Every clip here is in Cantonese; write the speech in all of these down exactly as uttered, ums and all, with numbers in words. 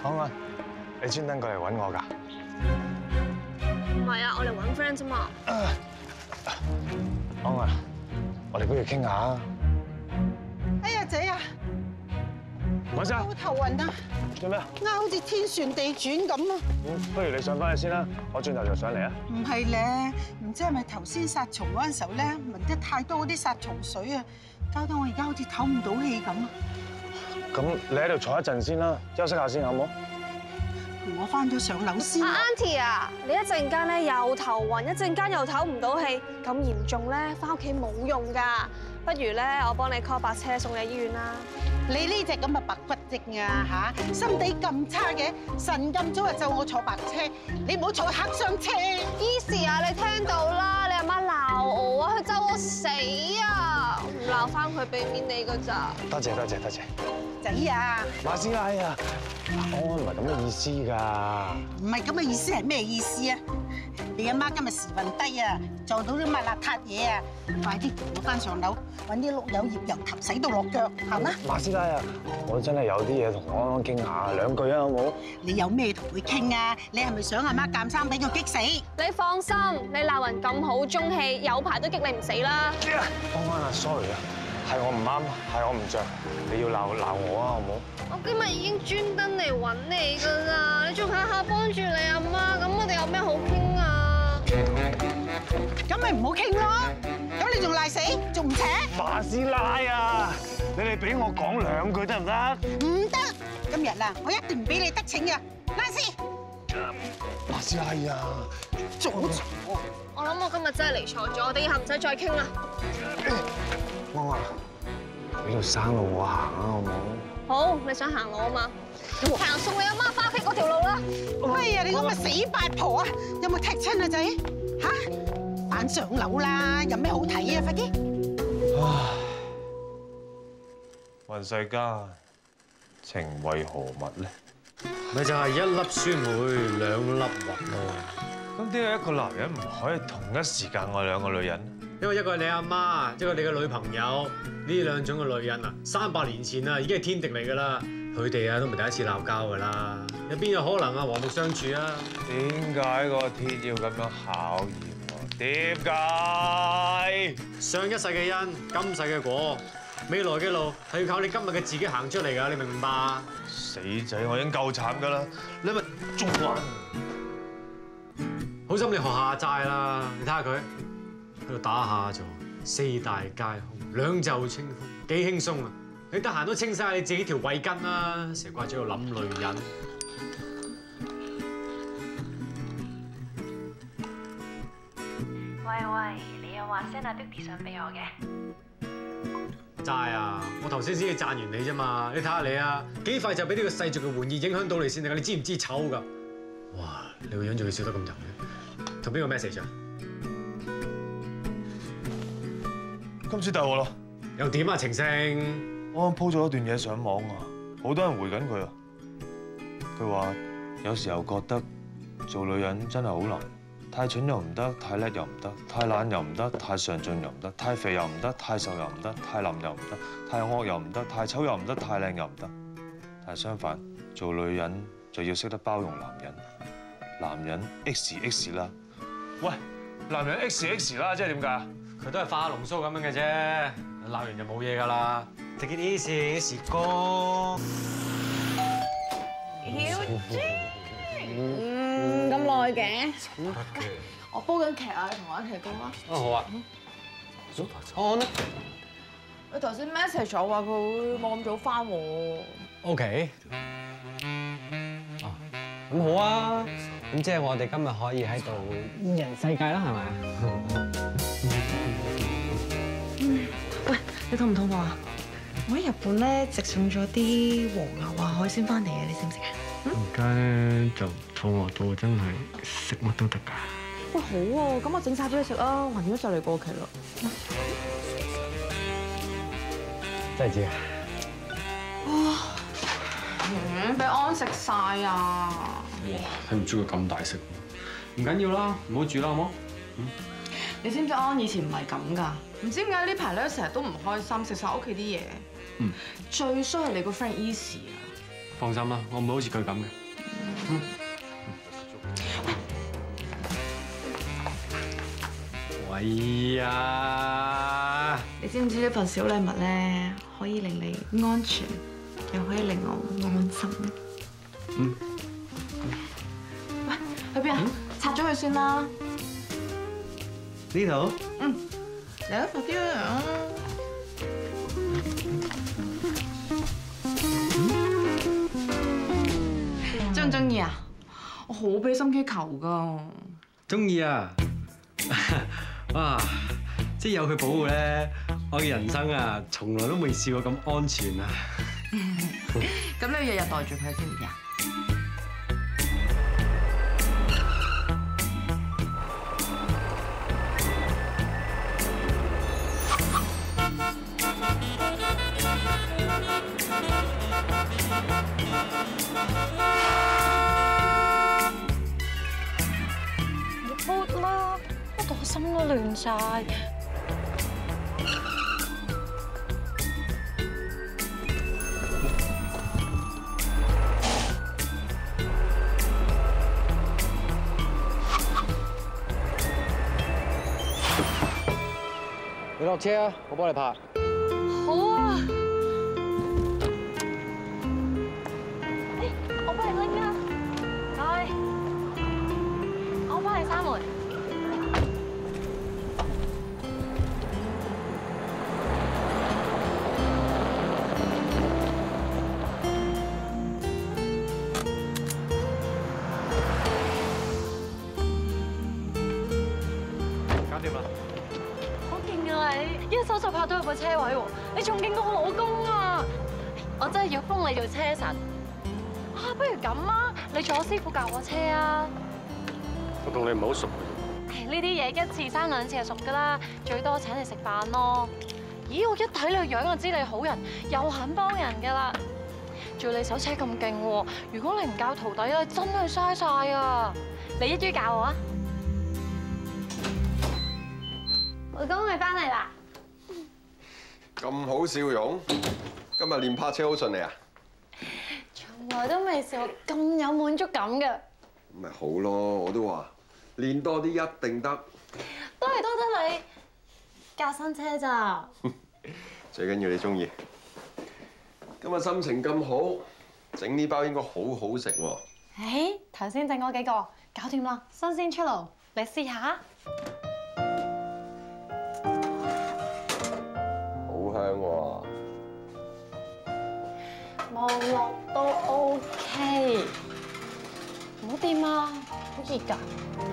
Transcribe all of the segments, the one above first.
康啊，你專登過嚟揾我㗎？ 唔係啊，我嚟揾 friend 啫嘛。 康啊，我哋不如傾下啊。 哎呀仔啊， 講聲。 好頭暈啊！ 做咩啊？ 啱好似天旋地轉咁啊！ 不如你上翻去先啦，我轉頭就上嚟啊。 唔係咧，唔知係咪頭先殺蟲嗰陣時候咧，聞得太多嗰啲殺蟲水啊，搞到我而家好似唞唔到氣咁啊！ 咁你喺度坐一陣先啦，休息下先好冇？ 我翻咗上樓先。 阿 Auntie 啊，你一陣間咧又頭暈，一陣間又唞唔到氣，咁嚴重咧，翻屋企冇用㗎。不如咧，我幫你 call 白車送你醫院啦。 你呢隻咁嘅白骨精啊嚇，心地咁差嘅，神咁早就咒我坐白車，你唔好坐黑箱車。 Easy 啊，你聽到啦，你阿媽鬧我啊，佢咒我死啊，我唔鬧翻佢俾面你㗎咋。 多謝多謝多謝。 仔啊， 馬師奶啊，康安唔係咁嘅意思㗎。 唔係咁嘅意思係咩意思啊？你阿媽今日時運低啊，撞到啲乜邋遢嘢啊！快啲同我翻上樓，揾啲碌柚葉油頭洗到落腳，行啦！ 馬師奶啊，我真係有啲嘢同安安傾下，兩句啊好冇？ 你有咩同佢傾啊？你係咪想阿媽鑑生俾佢激死？ 你放心，你鬧人咁好中氣，有排都激你唔死啦。 安安啊 ，sorry 啊，係我唔啱，係我唔着，你要鬧鬧我啊好冇？ 我今日已經專登嚟揾你㗎啦，你仲下下幫住你阿媽，咁我哋有咩好傾啊？ 咁咪唔好傾咯！咁你仲賴死，仲唔扯？ 馬師奶啊，你哋俾我講兩句得唔得？ 唔得！今日啊，我一定唔俾你得逞嘅，拉屎！ 馬師奶啊， 阻住我！ 我諗我今日真係嚟錯咗，我哋以後唔使再傾啦。 安安，呢條生路我行啊好冇？ 好，你想行路啊嘛？行送你阿媽翻屋企嗰條路啦。 哎呀，你咁嘅死八婆啊！有冇踢親啊仔？嚇！扮上樓啦，有咩好睇啊？快啲！ 唉，問世間情為何物咧？ 咪就係一粒酸梅兩粒核咯。 咁點解一個男人唔可以同一時間愛兩個女人？ 因為一個係你阿媽，一個係你嘅女朋友，呢兩種嘅女人啊，三百年前啊已經係天敵嚟㗎啦。佢哋啊都唔係第一次鬧交㗎啦，有邊有可能啊和睦相處啊？ 點解個天要咁樣考驗我？點解？ 上一世嘅因，今世嘅果，未來嘅路係要靠你今日嘅自己行出嚟㗎，你明唔明白？ 死仔，我已經夠慘㗎啦，你咪仲玩？ 好心你學下齋啦，你睇下佢喺度打下坐，四大皆空，兩袖清風，幾輕鬆啊！你得閒都清晒你自己條慧根啦，成日掛住喺度諗女人。 喂喂，你又話 send 阿 Didi 相俾我嘅？ 齋啊！我頭先先至讚完你啫嘛，你睇下你啊，幾快就俾呢個世俗嘅玩意影響到你先啊！你知唔知醜㗎？哇！你個樣仲要笑得咁甜嘅，同邊個 message 啊？ 今次大鑊咯！ 又點啊？情聖？ 我啱 po 咗一段嘢上網啊，好多人回緊佢啊。佢話有時候覺得做女人真係好難，太蠢又唔得，太叻又唔得，太懶又唔得，太上進又唔得，太肥又唔得，太瘦又唔得，太腍又唔得，太惡又唔得，太醜又唔得，太靚又唔得。但係相反，做女人就要識得包容男人，男人 X X 啦。喂，男人 X X 啦，即係點解啊？ 佢都係化下龍鬚咁樣嘅啫，鬧完就冇嘢㗎啦。Take it easy，時光。 曉珠，嗯，咁耐嘅。我煲緊劇啊，你同我一齊煲啊。 哦，好啊。安呢？ 佢頭先 message 我話佢會冇咁早翻喎。 OK。哦，咁好啊。咁即係我哋今日可以喺度人世界啦，係咪？ 嗯，喂，你肚唔肚餓啊？我喺日本咧直送咗啲和牛啊海鮮翻嚟啊，你食唔食啊？ 而家咧就肚餓到真係食乜都得㗎。 喂，好喎，咁我整晒俾你食啊，橫掂都就嚟過期啦。 真係知啊！ 哇，嗯，俾安食晒啊！ 哇，睇唔出佢咁大食。唔緊要啦，唔好煮啦，好冇？嗯。 你知唔知安以前唔係咁㗎？唔知點解呢排咧成日都唔開心，食晒屋企啲嘢。嗯。最衰係你個 friend Easy 啊！ 放心啦，我唔會好似佢咁嘅。嗯。喂呀！ 你知唔知呢份小禮物咧，可以令你安全，又可以令我安心？ 嗯。 喂，去邊啊？拆咗佢先啦。 呢度？ 嗯。嚟啊，快啲啊！中唔中意啊？我好俾心機求噶。 中意啊！哇！即係有佢保護咧，我嘅人生啊，從來都未試過咁安全啊！ 咁你日日袋住佢知唔知啊？ 冇啦，我到心都亂晒。 你落車啊，我幫你拍。 好啊。誒，我幫你拎啊。唔該。我幫你閂門。 搞掂啦。 好勁啊你！一手就拍到入個車位喎，你仲勁過我老公啊！我真係要封你做車神。啊，不如咁啊，你做我師傅教我車啊！ 我同你唔係好熟。 誒，呢啲嘢一次生兩次就熟噶啦，最多請你食飯咯。咦，我一睇你個樣就知你好人，又肯幫人噶啦。仲要你手車咁勁喎，如果你唔教徒弟咧，真係嘥晒啊！你一於教我啊！老公，你翻嚟啦！ 咁好笑容，今日練泊車好順利啊！ 從來都未試過咁有滿足感嘅。 咪好咯，我都話練多啲一定得。 都係多得你教新車咋？ 最緊要你中意。今日心情咁好，整呢包應該好好食喎。 誒，頭先整嗰幾個搞掂啦，新鮮出爐，你試下。 好香喎！ 望落都 OK，唔好掂啊，好熱㗎。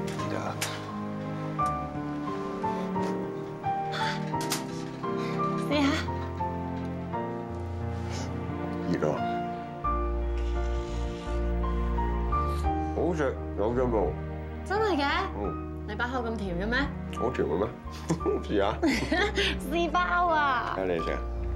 試下。 熱啊！好食，有進步。 真係嘅？ 嗯。 你把口咁甜嘅咩？ 好甜嘅咩？試下。 試包啊！ 睇你食。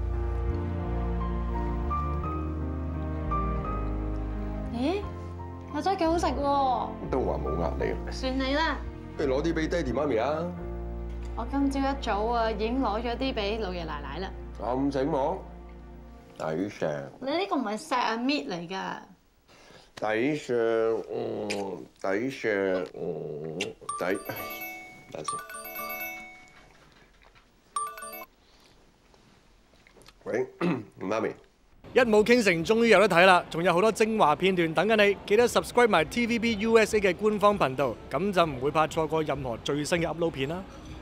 咦？又真係幾好食喎！ 都話冇壓力。 算你啦。 不如攞啲俾爹哋媽咪啊！ 我今朝一早啊已經攞咗啲俾老爺奶奶啦。 咁醒目，抵食。 你呢個唔係石啊搣嚟㗎。 抵食，嗯，抵食，嗯，抵。等先。喂，媽咪。 一舞傾城終於有得睇啦，仲有好多精華片段等緊你，記得 subscribe 埋 T V B U S A 嘅官方頻道，咁就唔會怕錯過任何最新嘅 upload片啦。